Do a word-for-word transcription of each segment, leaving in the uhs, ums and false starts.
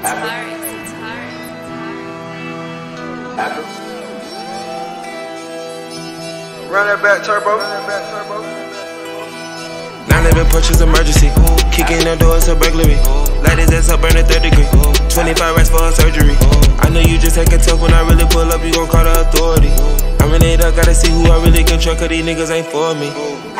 Run that back turbo. nine eleven Porsches emergency. Kicking the door, it's a burglary. Light his ass up, burn a third degree. twenty-five racks for a surgery. I know you just acting tough when I really pull up, you gon' call the authority. I'm in it up, gotta see who I really control, cause these niggas ain't for me.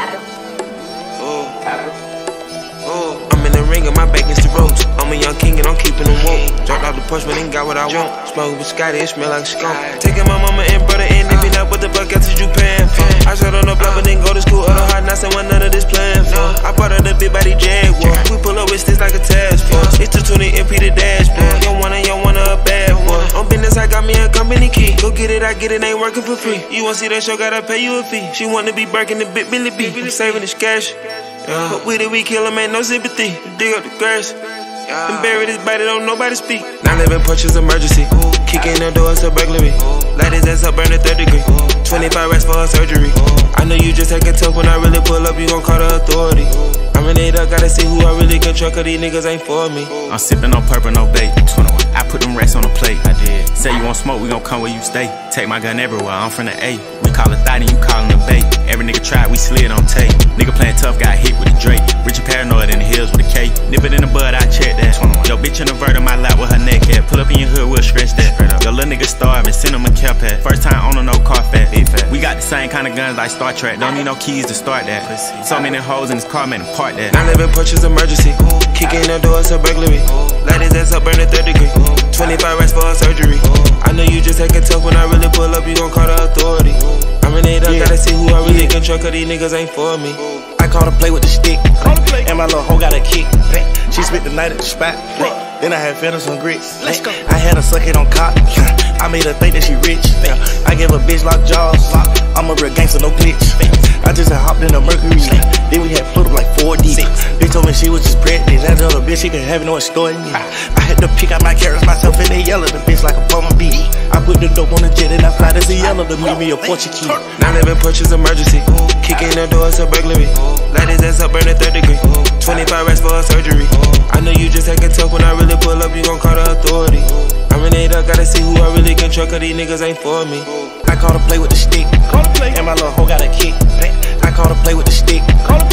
I'm in the ring and my back against the ropes. I'm a young king and I'm keeping them woke. Dropped out the Porsche but ain't got what I want. Smoke with Scotty, it smell like a skunk. Taking my mama and brother in, if you not what the fuck else is you paying for? I shot on the block but didn't go to school, other hard knocks and what none of this playing for. I bought her the big body Jaguar. We pull up with sticks like a task force. It's two twenty M P the dashboard. You wanna, you wanna a bad boy. On business, I got me a company key. Go get it, I get it, ain't working for free. You wanna see that show, gotta pay you a fee. She wanna be Birkin the big Billy B. Saving this cash. Yeah. But with it, we kill him, ain't no sympathy. Dig up the grass. Yeah. And bury this body, don't nobody speak. nine eleven Porsches emergency. Kicking the door, it's a burglary. Light his ass up, burn a third degree. twenty-five racks for a surgery. I know you just acting tough when I really pull up, you gon' call the authority. I'm in it up, gotta see who I really control, cause these niggas ain't for me. I'm sipping on purple, no bait. twenty-one. I put them racks on the plate. I did. Say you want smoke, we gon' come where you stay. Take my gun everywhere, I'm from the A. We call it thotty, you callin' the bait. Every nigga tried, we slid on tape. Nigga playing tough, got hit with a Drake. Richard paranoid in the hills with a K. Nip it in the bud, I check that. twenty-one. Yo, bitch in the vert on my lap with her neck at. Pull up in your hood, we'll stretch that. Yo, little nigga starving, send him a care pad. First time on a no car fat. We got the same kind of guns like Star Trek. Don't need no keys to start that. So many hoes in this car, man, to park that. nine eleven Porsches emergency. Kicking the door, it's a burglary. Light his ass up, burn a third degree. twenty-five racks for a surgery. I know you just acting tough when I really pull up, you gon' call the authority. I'm in it up, gotta see who I really control, cause these niggas ain't for me. I call to play with the stick, and my little hoe got a kick. She spent the night at the spot. Then I had fed her some grits. Let's go. I had her suck it on cock. I made her think that she rich. I gave a bitch lock jaws. I'm a real gangster, no glitch. I just had hopped in the Mercury. Then we had put up like four D. Bitch told me she was just pregnant. That other bitch, she could have no story. I had to pick out my carrots myself and they yell at the bitch like a bumblebee. I put the dope on the jet and I fly to Cielo to meet me a Portuguese. nine eleven Porsches emergency. Kicking the door, it's a burglary. Light his ass up, burn a third degree. twenty-five racks for a surgery. I know you just acting tough when I really pull up, you gon' call the authority. I'm in it up, gotta see who I really control, cause these niggas ain't for me. I call to play with the stick, and my little hoe got a kick. I call to play with the stick,